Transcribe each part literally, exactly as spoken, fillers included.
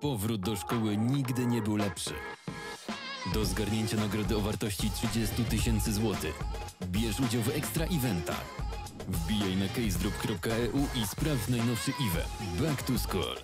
Powrót do szkoły nigdy nie był lepszy. Do zgarnięcia nagrody o wartości trzydzieści tysięcy złotych. Bierz udział w ekstra eventach. Wbijaj na casedrop kropka e u i sprawdź najnowszy event. Back to School.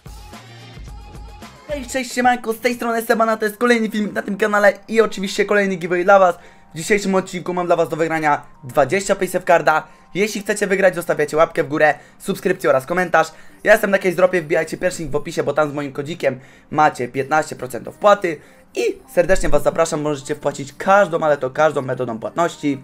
Hej, cześć, siemanko, z tej strony Sebana, to jest kolejny film na tym kanale i oczywiście kolejny giveaway dla was. W dzisiejszym odcinku mam dla was do wygrania dwadzieścia Paysafe Carda. Jeśli chcecie wygrać, zostawiacie łapkę w górę, subskrypcję oraz komentarz. Ja jestem na CaseDropie, wbijajcie pierwszy link w opisie, bo tam z moim kodzikiem macie piętnaście procent wpłaty. I serdecznie was zapraszam, możecie wpłacić każdą, ale to każdą metodą płatności.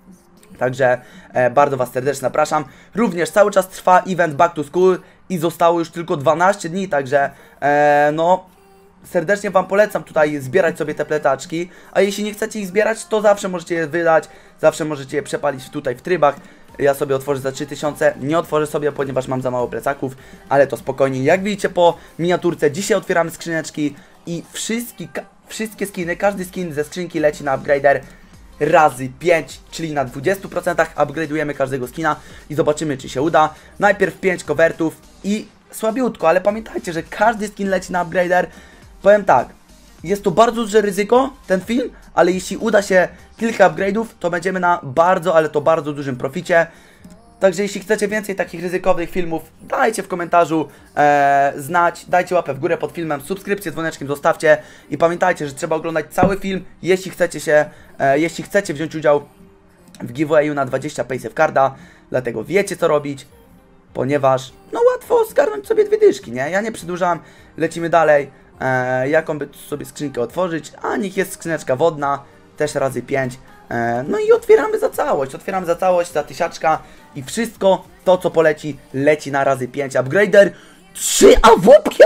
Także e, bardzo was serdecznie zapraszam. Również cały czas trwa event Back to School i zostało już tylko dwanaście dni, także e, no serdecznie wam polecam tutaj zbierać sobie te pletaczki. A jeśli nie chcecie ich zbierać, to zawsze możecie je wydać, zawsze możecie je przepalić tutaj w trybach. Ja sobie otworzę za trzy tysiące, nie otworzę sobie, ponieważ mam za mało plecaków, ale to spokojnie. Jak widzicie po miniaturce, dzisiaj otwieramy skrzyneczki i wszystkie, wszystkie skiny, każdy skin ze skrzynki leci na upgrader razy pięć, czyli na dwudziestu procentach upgrade'ujemy każdego skina i zobaczymy, czy się uda. Najpierw pięć covertów i słabiutko, ale pamiętajcie, że każdy skin leci na upgrader. Powiem tak, jest to bardzo duże ryzyko, ten film, ale jeśli uda się kilka upgrade'ów, to będziemy na bardzo, ale to bardzo dużym proficie. Także jeśli chcecie więcej takich ryzykownych filmów, dajcie w komentarzu e, znać, dajcie łapę w górę pod filmem, subskrypcję dzwoneczkiem zostawcie i pamiętajcie, że trzeba oglądać cały film, jeśli chcecie się, e, jeśli chcecie wziąć udział w giveawayu na dwadzieścia Paysafe Carda, dlatego wiecie co robić, ponieważ no łatwo zgarnąć sobie dwie dyszki, nie? Ja nie przedłużam, lecimy dalej, e, jaką by sobie skrzynkę otworzyć, a niech jest skrzyneczka wodna, też razy pięć. No i otwieramy za całość, otwieramy za całość, za tysiaczka i wszystko to, co poleci, leci na razy pięć. Upgrader trzy awopki.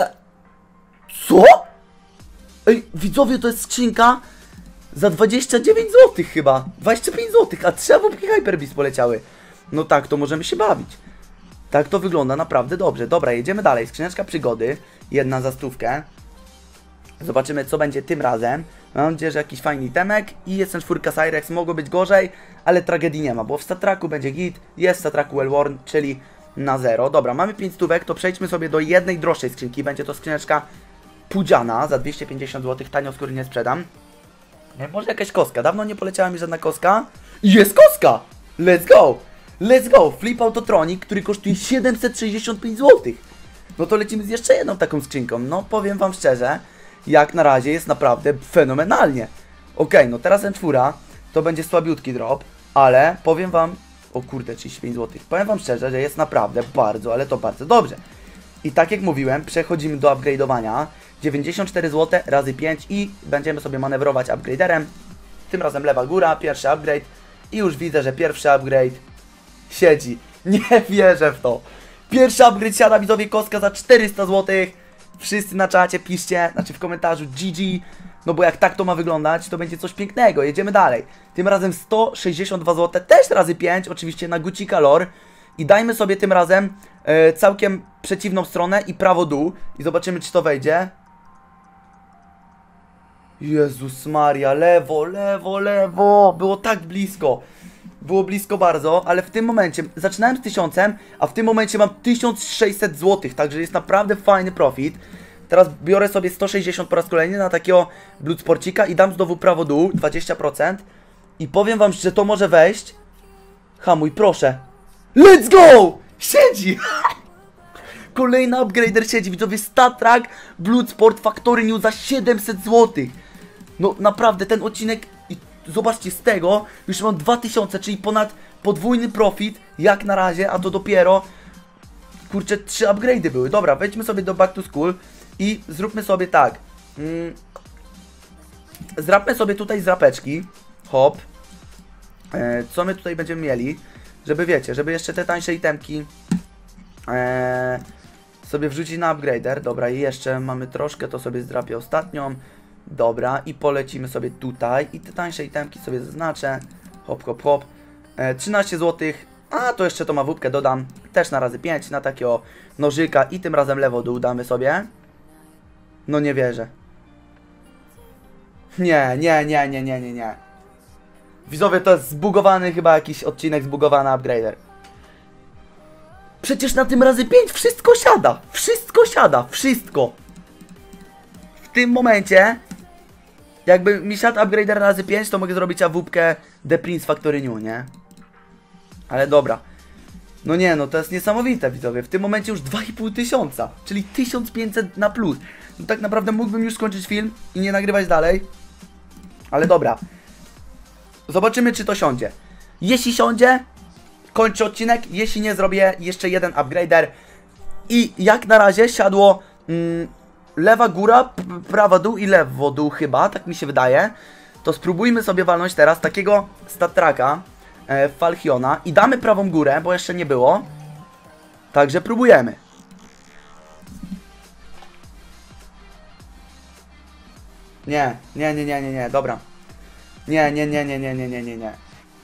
Co? Ej, widzowie, to jest skrzynka za dwadzieścia dziewięć złotych chyba, dwadzieścia pięć złotych, a trzy awopki Hypebeast poleciały. No tak, to możemy się bawić. Tak to wygląda naprawdę dobrze. Dobra, jedziemy dalej, skrzyneczka przygody, jedna za stówkę. Zobaczymy, co będzie tym razem. Mam nadzieję, że jakiś fajny itemek i jest ten czwórka Cyrex, mogło być gorzej, ale tragedii nie ma, bo w statraku będzie git, jest w statraku Wellworn, czyli na zero. Dobra, mamy pięć stówek, to przejdźmy sobie do jednej droższej skrzynki, będzie to skrzyneczka pudziana za dwieście pięćdziesiąt złotych, tanio skóry nie sprzedam. Może jakaś koska, dawno nie poleciała mi żadna koska. Jest koska! Let's go! Let's go! Flip Autotronic, który kosztuje siedemset sześćdziesiąt pięć złotych. No to lecimy z jeszcze jedną taką skrzynką, no powiem wam szczerze, jak na razie jest naprawdę fenomenalnie. Ok, no teraz M cztery to będzie słabiutki drop, ale powiem wam, o kurde, trzydzieści pięć złotych, powiem wam szczerze, że jest naprawdę bardzo, ale to bardzo dobrze. I tak jak mówiłem, przechodzimy do upgrade'owania, dziewięćdziesiąt cztery złote razy pięć i będziemy sobie manewrować upgraderem. Tym razem lewa góra, pierwszy upgrade i już widzę, że pierwszy upgrade siedzi. Nie wierzę w to. Pierwszy upgrade siada, widzowie, koska za czterysta złotych. Wszyscy na czacie piszcie, znaczy w komentarzu G G, no bo jak tak to ma wyglądać, to będzie coś pięknego. Jedziemy dalej. Tym razem sto sześćdziesiąt dwa złote, też razy pięć, oczywiście na Gucci Lore. I dajmy sobie tym razem e, całkiem przeciwną stronę i prawo dół. I zobaczymy, czy to wejdzie. Jezus Maria, lewo, lewo, lewo. Było tak blisko. Było blisko bardzo, ale w tym momencie zaczynałem z tysiącem, a w tym momencie mam tysiąc sześćset złotych, także jest naprawdę fajny profit. Teraz biorę sobie sto sześćdziesiąt po raz kolejny na takiego Bloodsporcika i dam znowu prawo dół, dwadzieścia procent. I powiem wam, że to może wejść. Hamuj, proszę. Let's go! Siedzi! Kolejny upgrader siedzi, widzowie, StatTrak Bloodsport Factory New za siedemset złotych. No naprawdę, ten odcinek... Zobaczcie, z tego już mam dwa tysiące, czyli ponad podwójny profit, jak na razie, a to dopiero, kurczę, trzy upgrade'y były. Dobra, wejdźmy sobie do Back to School i zróbmy sobie tak. Mm, zrapmy sobie tutaj zrapeczki. Hop. E, co my tutaj będziemy mieli? Żeby, wiecie, żeby jeszcze te tańsze itemki e, sobie wrzucić na upgrader. Dobra, i jeszcze mamy troszkę, to sobie zdrapię ostatnią. Dobra, i polecimy sobie tutaj i te tańsze itemki sobie zaznaczę. Hop, hop, hop. E, trzynaście złotych. A, to jeszcze tą mawupkę dodam. Też na razy pięć, na takiego nożyka i tym razem lewo dół damy sobie. No nie wierzę. Nie, nie, nie, nie, nie, nie, nie. Widzowie, to jest zbugowany chyba jakiś odcinek, zbugowany upgrader. Przecież na tym razy pięć wszystko siada. Wszystko siada, wszystko. w tym momencie, jakby mi siadł upgrader razy pięć, to mogę zrobić awupkę The Prince Factory New, nie? Ale dobra. No nie, no to jest niesamowite, widzowie. W tym momencie już dwa i pół tysiąca, czyli tysiąc pięćset na plus. No tak naprawdę mógłbym już skończyć film i nie nagrywać dalej. Ale dobra. Zobaczymy, czy to siądzie. Jeśli siądzie, kończę odcinek. Jeśli nie, zrobię jeszcze jeden upgrader. I jak na razie siadło mm, lewa góra, prawa dół i lewo dół chyba, tak mi się wydaje. To spróbujmy sobie walnąć teraz takiego statraka e, Falchiona i damy prawą górę, bo jeszcze nie było. Także próbujemy. Nie, nie, nie, nie, nie, nie, dobra. Nie, nie, nie, nie, nie, nie, nie, nie, nie.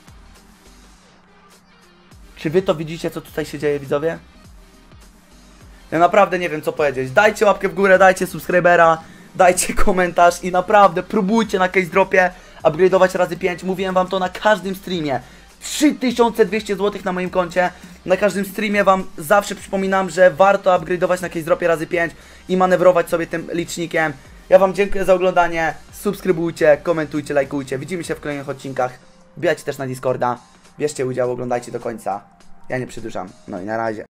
Czy wy to widzicie, co tutaj się dzieje, widzowie? Ja naprawdę nie wiem, co powiedzieć. Dajcie łapkę w górę, dajcie subskrybera, dajcie komentarz i naprawdę próbujcie na case dropie upgrade'ować razy pięć. Mówiłem wam to na każdym streamie. trzy tysiące dwieście złotych na moim koncie. Na każdym streamie wam zawsze przypominam, że warto upgrade'ować na case dropie razy pięć i manewrować sobie tym licznikiem. Ja wam dziękuję za oglądanie. Subskrybujcie, komentujcie, lajkujcie. Widzimy się w kolejnych odcinkach. Wbijajcie też na Discorda. Bierzcie udział, oglądajcie do końca. Ja nie przedłużam. No i na razie.